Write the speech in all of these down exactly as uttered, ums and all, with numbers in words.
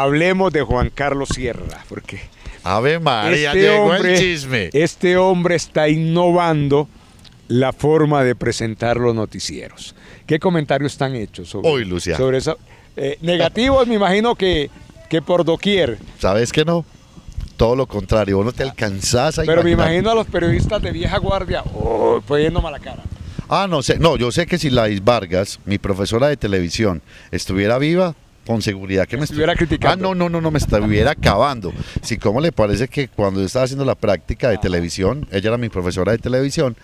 hablemos de Juan Carlos Sierra, porque Ave María, este llegó hombre, el chisme. este hombre está innovando la forma de presentar los noticieros. ¿Qué comentarios están hechos sobre, Uy, Lucia. sobre eso? Eh, negativos, me imagino que, que por doquier. ¿Sabes qué no? Todo lo contrario, vos no te alcanzás a Pero me imaginar. imagino a los periodistas de vieja guardia oh, poniendo mala cara. Ah, no sé, no, yo sé que si Laís Vargas, mi profesora de televisión, estuviera viva, con seguridad que me estuviera estu- criticando. Ah, no, no, no, no, me estuviera acabando. Sí, ¿cómo le parece que cuando yo estaba haciendo la práctica de televisión, ella era mi profesora de televisión,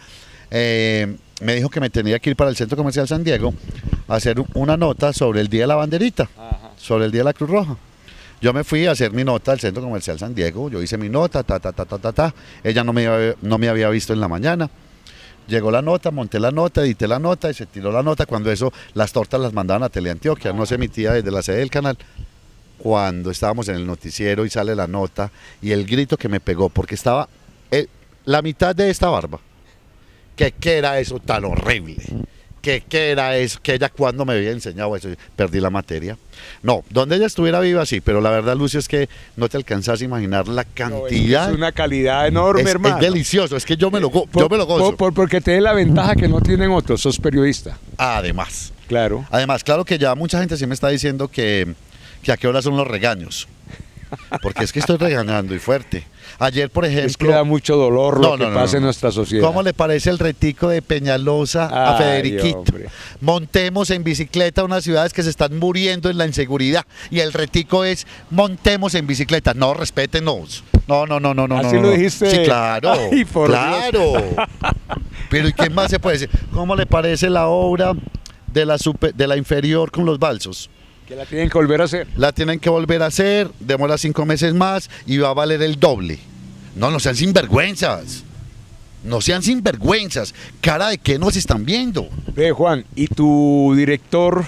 eh, me dijo que me tenía que ir para el Centro Comercial San Diego a hacer una nota sobre el Día de la Banderita, Ajá. sobre el Día de la Cruz Roja. Yo me fui a hacer mi nota al Centro Comercial San Diego, yo hice mi nota, ta, ta, ta, ta, ta, ta. Ella no me, había- no me había visto en la mañana. Llegó la nota, monté la nota, edité la nota y se tiró la nota. Cuando eso, las tortas las mandaban a Teleantioquia, no se emitía desde la sede del canal. Cuando estábamos en el noticiero y sale la nota y el grito que me pegó, porque estaba eh, la mitad de esta barba. ¿Qué, qué era eso tan horrible? ¿Qué, qué era eso? Que ella cuando me había enseñado eso, perdí la materia. No, donde ella estuviera viva sí, pero la verdad, Lucio, es que no te alcanzas a imaginar la No, cantidad. es, es una calidad enorme, es, es hermano. delicioso, es que yo me lo, go- Por- yo me lo gozo. por- por- porque te dé la ventaja que no tienen otros, sos periodista. Además. Claro. Además, claro que ya mucha gente sí me está diciendo que, que a qué hora son los regaños. Porque es que estoy regañando y fuerte. Ayer, por ejemplo... Es que da mucho dolor No, lo que no, no, pasa no. en nuestra sociedad. ¿Cómo le parece el retico de Peñalosa a Ay, Federiquito? hombre. Montemos en bicicleta a unas ciudades que se están muriendo en la inseguridad. Y el retico es, montemos en bicicleta. No, respétenos. No, no, no, no, no. Así no, lo no. dijiste. Sí, claro. Ay, por claro. Pero ¿y qué más se puede decir? ¿Cómo le parece la obra de la, super- de la inferior con los balsos? Que la tienen que volver a hacer. La tienen que volver a hacer, demora cinco meses más y va a valer el doble. No, no sean sinvergüenzas. No sean sinvergüenzas. Cara de qué nos están viendo. Ve, Juan, ¿y tu director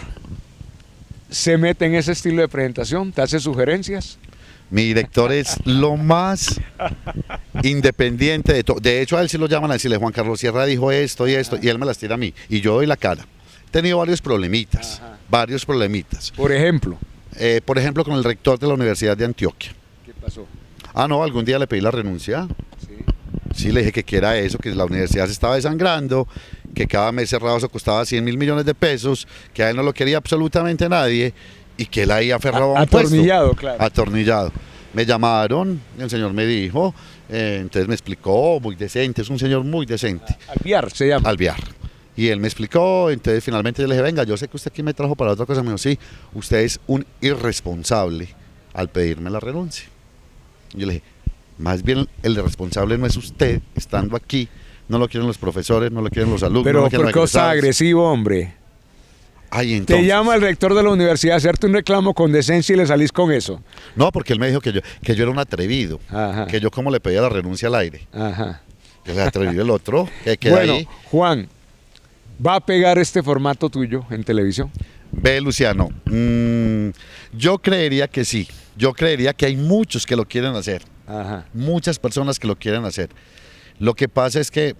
se mete en ese estilo de presentación? ¿Te hace sugerencias? Mi director es lo más independiente de todo. De hecho, a él sí lo llaman a decirle, Juan Carlos Sierra dijo esto y esto, y él me las tira a mí. Y yo doy la cara. He tenido varios problemitas, Ajá. varios problemitas. Por ejemplo. Eh, por ejemplo, con el rector de la Universidad de Antioquia. ¿Qué pasó? Ah, no, algún día le pedí la renuncia. Sí. Sí, le dije que quiera eso, que la universidad se estaba desangrando, que cada mes cerrado eso costaba cien mil millones de pesos, que a él no lo quería absolutamente nadie y que él ahí aferrado a un puesto. Atornillado, claro. Atornillado. Me llamaron, el señor me dijo, eh, entonces me explicó, muy decente, es un señor muy decente, Alviar se llama. Alviar. Y él me explicó, entonces finalmente yo le dije, venga, yo sé que usted aquí me trajo para otra cosa. Me dijo, sí, usted es un irresponsable al pedirme la renuncia. Yo le dije, más bien el responsable no es usted estando aquí, no lo quieren los profesores, no lo quieren los alumnos. no Pero lo quieren por cosa egresados. agresivo, hombre. Ay, entonces, Te llama el rector de la universidad a hacerte un reclamo con decencia y le salís con eso. No, porque él me dijo que yo, que yo era un atrevido, Ajá. que yo como le pedía la renuncia al aire. Ajá. Que le atrevido el otro, que queda Bueno, ahí. Juan, ¿va a pegar este formato tuyo en televisión? Ve, Luciano, mm, yo creería que sí. Yo creería que hay muchos que lo quieren hacer. Ajá. Muchas personas que lo quieren hacer. Lo que pasa es que,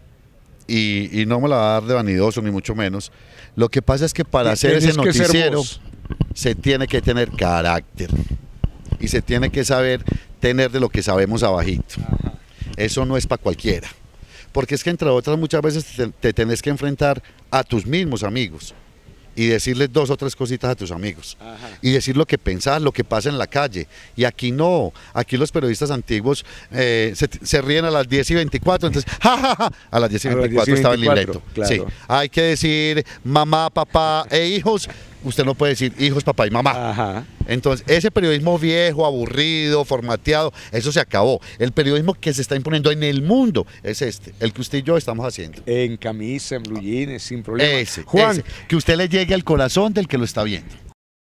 y, y no me la va a dar de vanidoso ni mucho menos, lo que pasa es que para hacer ese Tenés que ser noticiero vos. se tiene que tener carácter y se tiene que saber tener de lo que sabemos abajito. Ajá. Eso no es para cualquiera. Porque es que entre otras muchas veces te, te tenés que enfrentar a tus mismos amigos y decirles dos o tres cositas a tus amigos. Ajá. Y decir lo que pensás, lo que pasa en la calle. Y aquí no, aquí los periodistas antiguos eh, se, se ríen a las diez y veinticuatro, entonces, ja, ja, ja, a las diez y A las veinticuatro diez y estaba el veinticuatro, libreto. claro. Sí, hay que decir mamá, papá e hijos. Usted no puede decir hijos, papá y mamá. Ajá. Entonces, ese periodismo viejo, aburrido, formateado, eso se acabó. El periodismo que se está imponiendo en el mundo es este, el que usted y yo estamos haciendo. En camisa, en blue jeans, sin problema. Ese, Juan, ese, que usted le llegue al corazón del que lo está viendo.